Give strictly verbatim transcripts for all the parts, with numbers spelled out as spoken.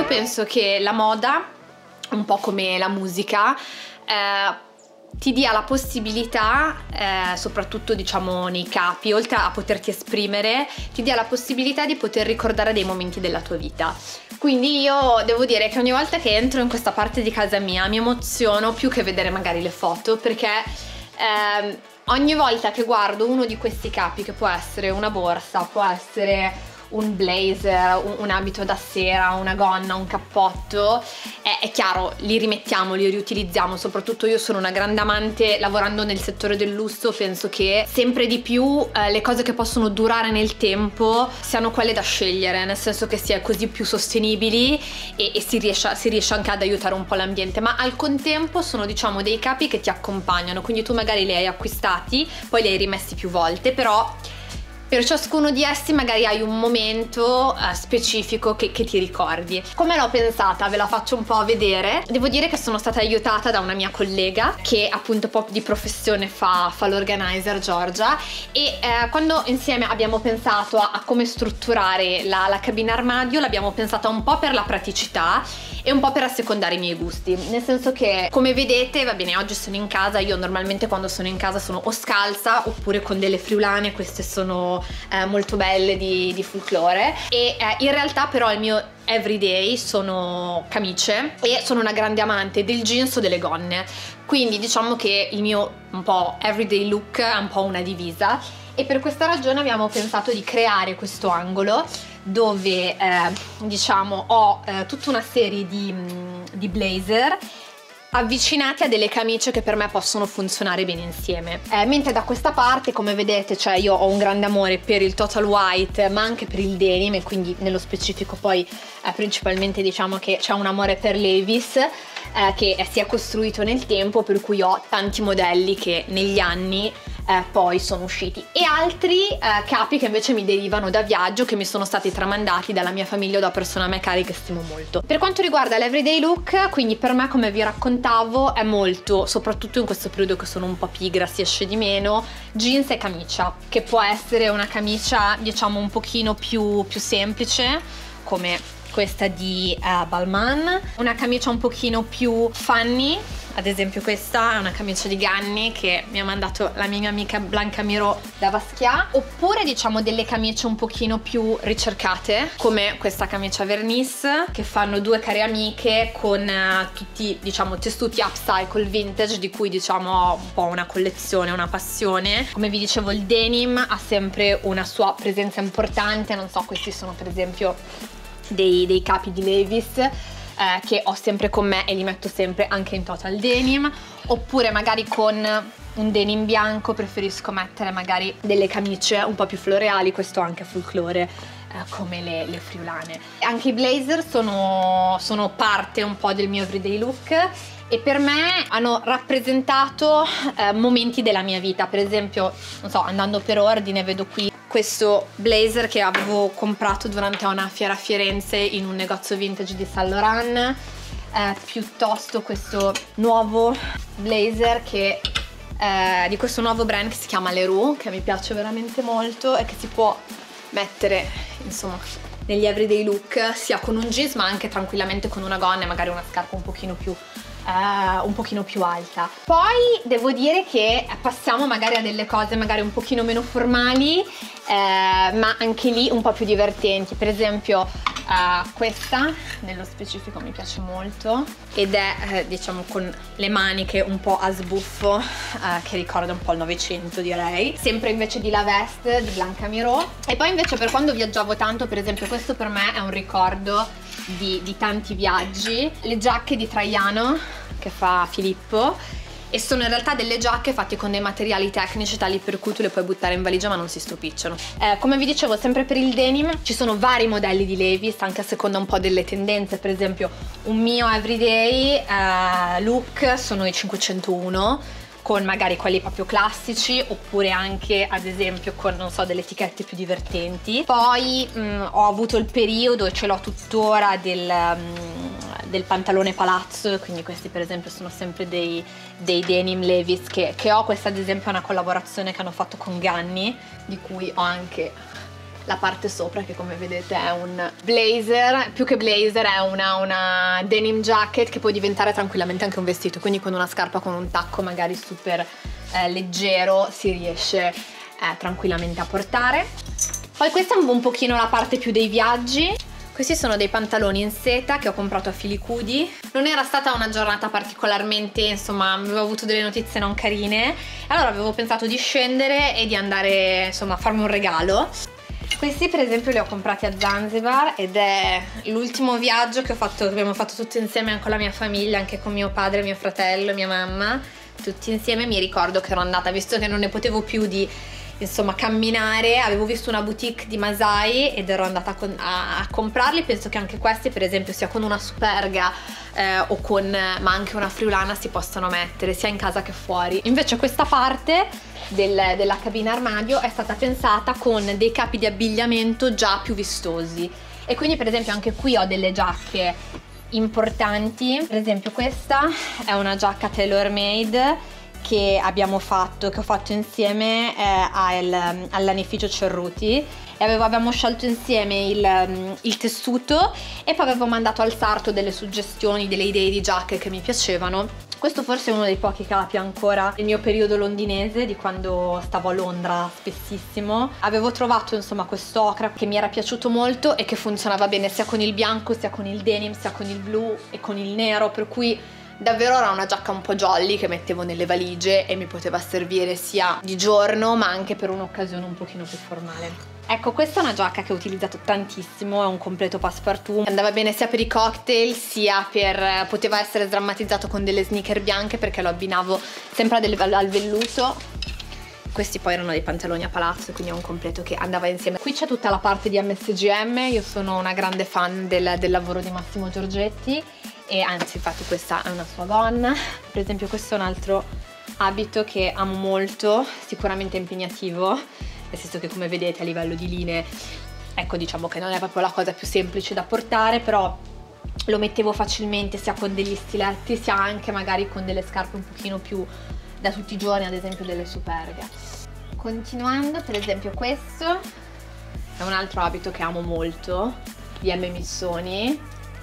penso che la moda, un po' come la musica, eh, ti dia la possibilità, eh, soprattutto diciamo nei capi, oltre a poterti esprimere, ti dia la possibilità di poter ricordare dei momenti della tua vita. Quindi io devo dire che ogni volta che entro in questa parte di casa mia mi emoziono più che vedere magari le foto, perché eh, ogni volta che guardo uno di questi capi, che può essere una borsa, può essere un blazer, un, un abito da sera, una gonna, un cappotto, è, è chiaro, li rimettiamo, li riutilizziamo. Soprattutto io sono una grande amante, lavorando nel settore del lusso, penso che sempre di più eh, le cose che possono durare nel tempo siano quelle da scegliere, nel senso che si è così più sostenibili e, e si, riesce, si riesce anche ad aiutare un po' l'ambiente, ma al contempo sono diciamo dei capi che ti accompagnano, quindi tu magari li hai acquistati, poi li hai rimessi più volte, però per ciascuno di essi magari hai un momento uh, specifico che, che ti ricordi. Come l'ho pensata? Ve la faccio un po' vedere. Devo dire che sono stata aiutata da una mia collega che appunto proprio di professione fa, fa l'organizer, Giorgia, e eh, quando insieme abbiamo pensato a, a come strutturare la, la cabina armadio, l'abbiamo pensata un po' per la praticità e un po' per assecondare i miei gusti, nel senso che, come vedete, va bene, oggi sono in casa, io normalmente quando sono in casa sono o scalza oppure con delle friulane, queste sono Eh, molto belle di, di folklore, e eh, in realtà però il mio everyday sono camicie e sono una grande amante del jeans o delle gonne, quindi diciamo che il mio un po' everyday look è un po' una divisa, e per questa ragione abbiamo pensato di creare questo angolo dove eh, diciamo ho eh, tutta una serie di, di blazer avvicinati a delle camicie che per me possono funzionare bene insieme, eh, mentre da questa parte, come vedete, cioè io ho un grande amore per il total white ma anche per il denim, e quindi nello specifico poi eh, principalmente diciamo che c'è un amore per Levi's eh, che si è costruito nel tempo, per cui ho tanti modelli che negli anni Eh, poi sono usciti, e altri eh, capi che invece mi derivano da viaggio, che mi sono stati tramandati dalla mia famiglia o da persone a me cari che stimo molto. Per quanto riguarda l'everyday look, quindi per me, come vi raccontavo, è molto, soprattutto in questo periodo che sono un po' pigra, si esce di meno, jeans e camicia, che può essere una camicia diciamo un pochino più, più semplice, come questa di uh, Balmain, una camicia un pochino più funny, ad esempio questa è una camicia di Ganni che mi ha mandato la mia amica Blanca Miro da Basquiat, oppure diciamo delle camicie un pochino più ricercate, come questa camicia Vernis, che fanno due care amiche con uh, tutti diciamo tessuti upcycle vintage, di cui diciamo ho un po' una collezione, una passione. Come vi dicevo, il denim ha sempre una sua presenza importante, non so, questi sono per esempio Dei, dei capi di Levi's eh, che ho sempre con me e li metto sempre anche in total denim, oppure magari con un denim bianco preferisco mettere magari delle camicie un po' più floreali, questo anche folklore eh, come le, le friulane. Anche i blazer sono, sono parte un po' del mio everyday look, e per me hanno rappresentato eh, momenti della mia vita. Per esempio, non so, andando per ordine, vedo qui questo blazer che avevo comprato durante una fiera a Firenze in un negozio vintage di Saint Laurent, eh, piuttosto questo nuovo blazer che eh, di questo nuovo brand che si chiama Leroux, che mi piace veramente molto e che si può mettere insomma negli everyday look, sia con un jeans ma anche tranquillamente con una gonna e magari una scarpa un pochino più Uh, un pochino più alta. Poi devo dire che passiamo magari a delle cose magari un pochino meno formali, eh, ma anche lì un po' più divertenti. Per esempio uh, questa nello specifico mi piace molto, ed è eh, diciamo con le maniche un po' a sbuffo, eh, che ricorda un po' il Novecento, direi, sempre invece di la veste di Blanca Miro. E poi invece per quando viaggiavo tanto, per esempio questo per me è un ricordo Di, di tanti viaggi, le giacche di Traiano che fa Filippo, e sono in realtà delle giacche fatte con dei materiali tecnici tali per cui tu le puoi buttare in valigia ma non si stropicciano. Eh, come vi dicevo, sempre per il denim ci sono vari modelli di Levi's, anche a seconda un po' delle tendenze. Per esempio un mio everyday eh, look sono i cinquecentouno, con magari quelli proprio classici, oppure anche ad esempio con, non so, delle etichette più divertenti. Poi mh, ho avuto il periodo, e ce l'ho tuttora, del, mh, del pantalone palazzo, quindi questi per esempio sono sempre dei, dei denim Levi's che, che ho. Questa ad esempio è una collaborazione che hanno fatto con Ganni, di cui ho anche la parte sopra, che come vedete è un blazer, più che blazer è una, una denim jacket che può diventare tranquillamente anche un vestito, quindi con una scarpa con un tacco magari super eh, leggero si riesce eh, tranquillamente a portare. Poi questa è un pochino la parte più dei viaggi. Questi sono dei pantaloni in seta che ho comprato a Filicudi. Non era stata una giornata particolarmente, insomma, avevo avuto delle notizie non carine, allora avevo pensato di scendere e di andare, insomma, a farmi un regalo. Questi per esempio li ho comprati a Zanzibar ed è l'ultimo viaggio che ho fatto, che abbiamo fatto tutti insieme con la mia famiglia, anche con mio padre, mio fratello, mia mamma, tutti insieme. Mi ricordo che ero andata, visto che non ne potevo più di, insomma, camminare, avevo visto una boutique di Masai ed ero andata a, a, a comprarli. Penso che anche questi per esempio sia con una superga eh, o con, ma anche una friulana, si possono mettere sia in casa che fuori. Invece questa parte del, della cabina armadio è stata pensata con dei capi di abbigliamento già più vistosi, e quindi per esempio anche qui ho delle giacche importanti. Per esempio questa è una giacca tailor made che abbiamo fatto, che ho fatto insieme eh, al, all'Anificio Cerruti, e avevo, abbiamo scelto insieme il, il tessuto, e poi avevo mandato al sarto delle suggestioni, delle idee di giacche che mi piacevano. Questo forse è uno dei pochi capi ancora del mio periodo londinese, di quando stavo a Londra spessissimo. Avevo trovato insomma questo ocra che mi era piaciuto molto e che funzionava bene sia con il bianco, sia con il denim, sia con il blu e con il nero, per cui davvero era una giacca un po' jolly che mettevo nelle valigie e mi poteva servire sia di giorno ma anche per un'occasione un pochino più formale. Ecco, questa è una giacca che ho utilizzato tantissimo, è un completo passepartout, andava bene sia per i cocktail sia per, poteva essere sdrammatizzato con delle sneaker bianche perché lo abbinavo sempre al velluto. Questi poi erano dei pantaloni a palazzo, quindi è un completo che andava insieme. Qui c'è tutta la parte di M S G M, io sono una grande fan del, del lavoro di Massimo Giorgetti, e anzi infatti questa è una sua gonna. Per esempio questo è un altro abito che amo molto, sicuramente impegnativo, nel senso che come vedete a livello di linee, ecco, diciamo che non è proprio la cosa più semplice da portare, però lo mettevo facilmente sia con degli stiletti sia anche magari con delle scarpe un pochino più da tutti i giorni, ad esempio delle superga. Continuando, per esempio questo è un altro abito che amo molto, di M. Missoni,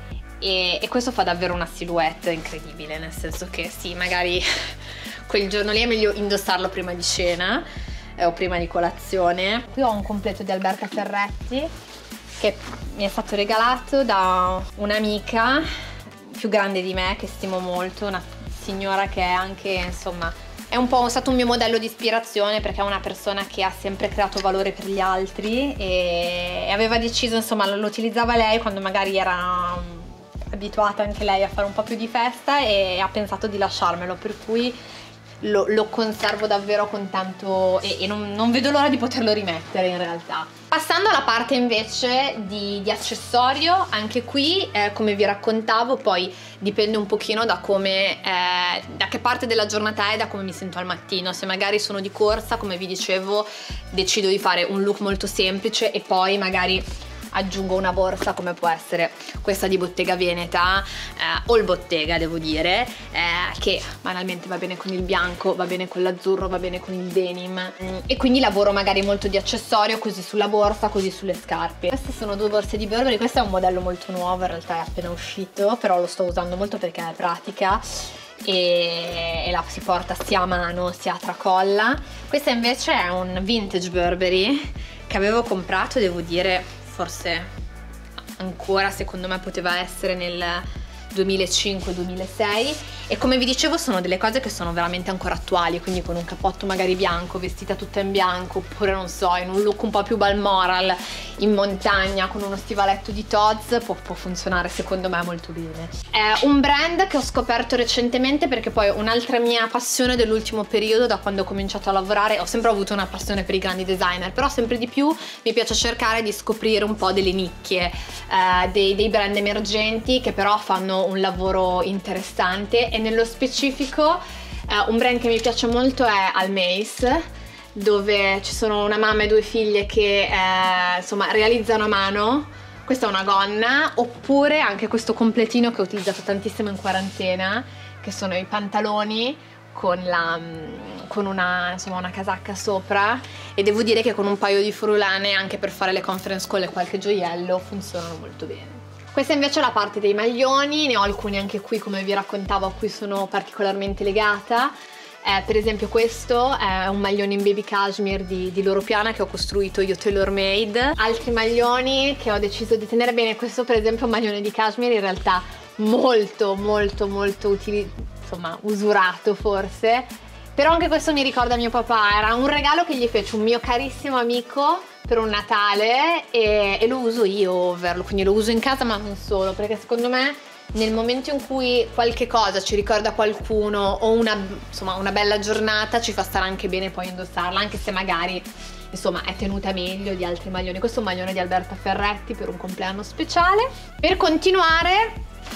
e, e questo fa davvero una silhouette incredibile, nel senso che sì, magari quel giorno lì è meglio indossarlo prima di cena eh, o prima di colazione. Qui ho un completo di Alberca Ferretti che mi è stato regalato da un'amica più grande di me che stimo molto, una signora che è anche, insomma, è un po' stato un mio modello di ispirazione, perché è una persona che ha sempre creato valore per gli altri e aveva deciso, insomma, lo utilizzava lei quando magari era abituata anche lei a fare un po' più di festa e ha pensato di lasciarmelo, per cui lo, lo conservo davvero con tanto e, e non, non vedo l'ora di poterlo rimettere in realtà. Passando alla parte invece di, di accessorio, anche qui eh, come vi raccontavo poi dipende un pochino da come, eh, da che parte della giornata è, da come mi sento al mattino. Se magari sono di corsa, come vi dicevo, decido di fare un look molto semplice e poi magari aggiungo una borsa come può essere questa di Bottega Veneta, eh, All Bottega devo dire, eh, che banalmente va bene con il bianco, va bene con l'azzurro, va bene con il denim, mm, e quindi lavoro magari molto di accessorio così sulla borsa, così sulle scarpe. Queste sono due borse di Burberry, questo è un modello molto nuovo, in realtà è appena uscito, però lo sto usando molto perché è pratica e, e la si porta sia a mano sia a tracolla. Questa invece è un vintage Burberry che avevo comprato, devo dire, forse ancora secondo me poteva essere nel duemilacinque duemilasei, e come vi dicevo sono delle cose che sono veramente ancora attuali, quindi con un cappotto magari bianco, vestita tutta in bianco, oppure non so, in un look un po' più Balmoral in montagna con uno stivaletto di Tod's può, può funzionare secondo me molto bene. È un brand che ho scoperto recentemente, perché poi un'altra mia passione dell'ultimo periodo, da quando ho cominciato a lavorare, ho sempre avuto una passione per i grandi designer, però sempre di più mi piace cercare di scoprire un po' delle nicchie, eh, dei, dei brand emergenti che però fanno un lavoro interessante, e nello specifico eh, un brand che mi piace molto è Almace, dove ci sono una mamma e due figlie che eh, insomma realizzano a mano. Questa è una gonna, oppure anche questo completino che ho utilizzato tantissimo in quarantena, che sono i pantaloni con, la, con una, insomma, una casacca sopra, e devo dire che con un paio di frulane anche per fare le conference call e qualche gioiello funzionano molto bene. Questa invece è la parte dei maglioni, ne ho alcuni anche qui, come vi raccontavo, a cui sono particolarmente legata. Eh, per esempio questo è un maglione in baby cashmere di, di Loro Piana che ho costruito io tailor made. Altri maglioni che ho deciso di tenere bene, questo per esempio è un maglione di cashmere in realtà molto molto molto utile, insomma usurato forse, però anche questo mi ricorda mio papà, era un regalo che gli fece un mio carissimo amico per un Natale e, e lo uso io, quindi lo uso in casa ma non solo, perché secondo me nel momento in cui qualche cosa ci ricorda qualcuno o una, insomma, una bella giornata ci fa stare anche bene poi indossarla, anche se magari insomma è tenuta meglio di altri maglioni. Questo è un maglione di Alberta Ferretti per un compleanno speciale. Per continuare,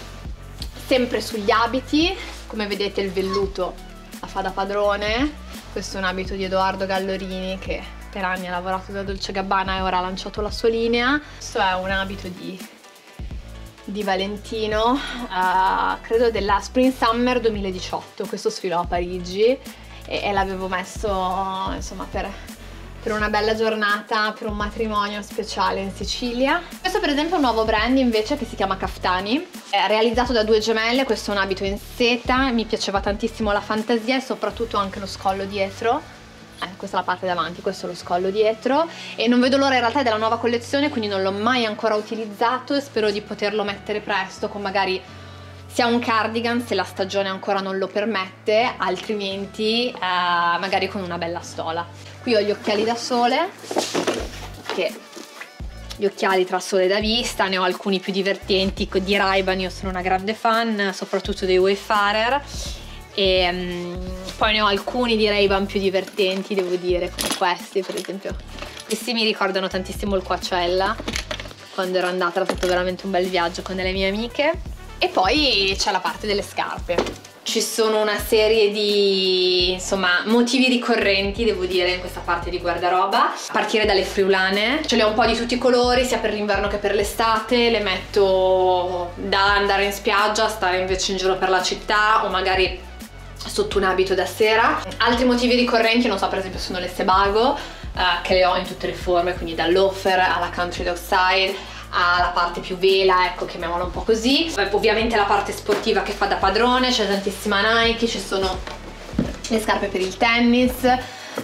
sempre sugli abiti, come vedete il velluto la fa da padrone. Questo è un abito di Edoardo Gallorini che per anni ha lavorato da Dolce Gabbana e ora ha lanciato la sua linea. Questo è un abito di di Valentino, uh, credo della Spring Summer duemiladiciotto, questo sfilò a Parigi e, e l'avevo messo insomma per, per una bella giornata, per un matrimonio speciale in Sicilia. Questo per esempio è un nuovo brand invece che si chiama Kaftani, è realizzato da due gemelle, questo è un abito in seta, mi piaceva tantissimo la fantasia e soprattutto anche lo scollo dietro. Eh, questa è la parte davanti, questo è lo scollo dietro e non vedo l'ora in realtà della nuova collezione, quindi non l'ho mai ancora utilizzato e spero di poterlo mettere presto con magari sia un cardigan se la stagione ancora non lo permette, altrimenti eh, magari con una bella stola. Qui ho gli occhiali da sole, che gli occhiali tra sole da vista, ne ho alcuni più divertenti di Ray-Ban, io sono una grande fan soprattutto dei Wayfarer. E um, poi ne ho alcuni di Ray-Ban più divertenti, devo dire, come questi per esempio. Questi mi ricordano tantissimo il Coachella, quando ero andata, era stato veramente un bel viaggio con delle mie amiche. E poi c'è la parte delle scarpe. Ci sono una serie di, insomma, motivi ricorrenti, devo dire, in questa parte di guardaroba. A partire dalle friulane, ce le ho un po' di tutti i colori, sia per l'inverno che per l'estate. Le metto da andare in spiaggia, stare invece in giro per la città o magari sotto un abito da sera. Altri motivi ricorrenti, non so, per esempio sono le Sebago, eh, che le ho in tutte le forme, quindi dal loafer alla country dog style alla parte più vela, ecco, chiamiamola un po' così. Ovviamente la parte sportiva che fa da padrone, c'è tantissima Nike, ci sono le scarpe per il tennis, eh,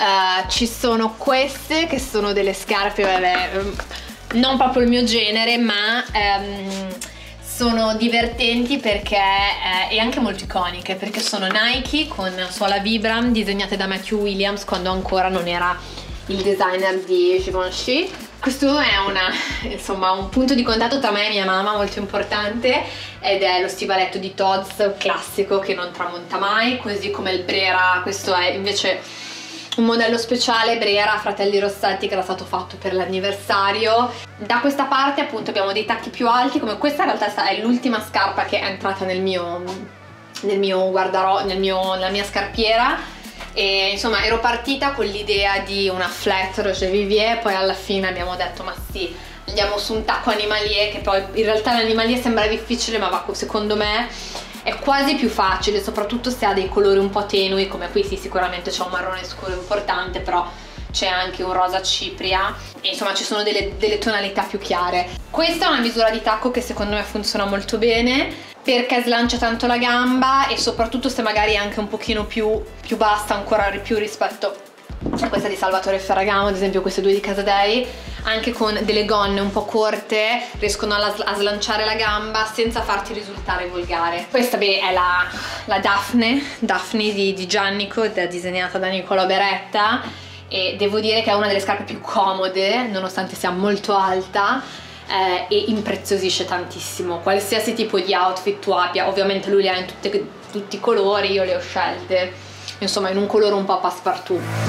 ci sono queste che sono delle scarpe, vabbè, non proprio il mio genere, ma ehm, sono divertenti perché eh, e anche molto iconiche, perché sono Nike con suola Vibram disegnate da Matthew Williams quando ancora non era il designer di Givenchy. Questo è una, insomma, un punto di contatto tra me e mia mamma molto importante, ed è lo stivaletto di Tod's classico che non tramonta mai, così come il Brera. Questo è invece un modello speciale Brera Fratelli Rossetti che era stato fatto per l'anniversario. Da questa parte appunto abbiamo dei tacchi più alti, come questa in realtà è l'ultima scarpa che è entrata nel mio, nel mio guardaroba, nel mio, nella mia scarpiera. E insomma ero partita con l'idea di una flat Roger Vivier, poi alla fine abbiamo detto ma sì, andiamo su un tacco animalier, che poi in realtà l'animalier sembra difficile ma secondo me è quasi più facile, soprattutto se ha dei colori un po' tenui, come qui sì, sicuramente c'è un marrone scuro importante, però c'è anche un rosa cipria e insomma ci sono delle, delle tonalità più chiare. Questa è una misura di tacco che secondo me funziona molto bene perché slancia tanto la gamba e soprattutto se magari è anche un pochino più, più bassa ancora di più rispetto a questa di Salvatore Ferragamo, ad esempio queste due di Casadei, anche con delle gonne un po' corte riescono a, a slanciare la gamba senza farti risultare volgare. Questa beh, è la, la Daphne, Daphne di, di Giannico, disegnata da Nicolò Beretta, e devo dire che è una delle scarpe più comode nonostante sia molto alta. Eh, e impreziosisce tantissimo qualsiasi tipo di outfit tu abbia. Ovviamente lui le ha in tutte, tutti i colori, io le ho scelte insomma in un colore un po' passepartout.